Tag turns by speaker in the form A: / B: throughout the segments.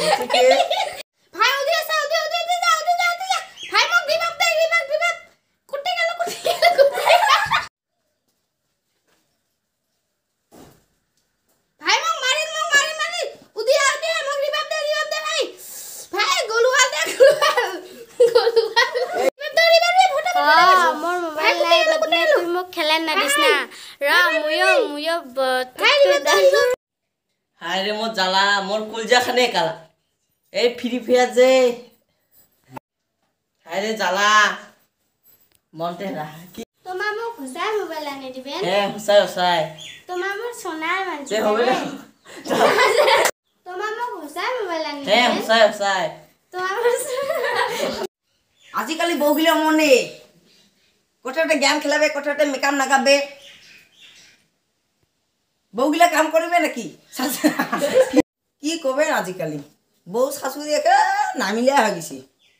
A: ঠিকে
B: ভাই উদি আছে উদি যা ভাই মোক দিবাক কুটে গেল ভাই মোক মারি উদি আতে মোক দিবাক দে ভাই ভাই গলুয়াল দে
C: মোর মোবাইল নাই বদনে তুই মোক খেলেন না দিস না রা মুয়ো
A: হায় রে মোর জ্বালা মোর কুলজা খানে কালা এই ফ্রি ফায়ার যে হায় রে জ্বালা মনতে রা কি
C: তোমার মোক হুসাই মোবাইল আনি দিবেন
A: হুসাই
C: তোমার মোর সোনার মানছে
A: যে হবে না
C: তোমার মোক হুসাই মোবাইল আনি
A: হুসাই
C: তোমার
D: আজিকালি বউগিলা মনে কোঠাতে গেম খেলাবে কোঠাতে মেকআপ নাগাবে বউগিলা কাম করবে নাকি কি করবেন আজিকালি বউ শাশুড়ি একে নামিলিয়া হয়ে গেছে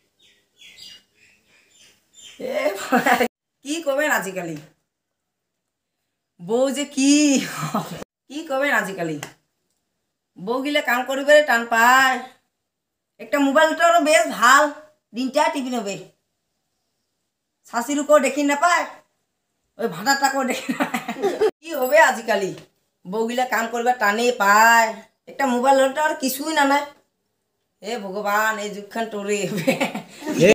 D: কি করবেন আজিকালি বউ যে কি করবেন আজিকালি বউগিলা কাম করবে টান পায় একটা মোবাইলটা বেশ ভাল দিনটা টিভি নবে শাশুড়িকেও দেখি নাপায় ওই ভাড়াটাকেও দেখি কি হবে আজিকালি বউগিলা কাম করবে টানে পায় একটা মোবাইল হলটা আর কিছুই না নাই হে ভগবান এই যুগখান তোরে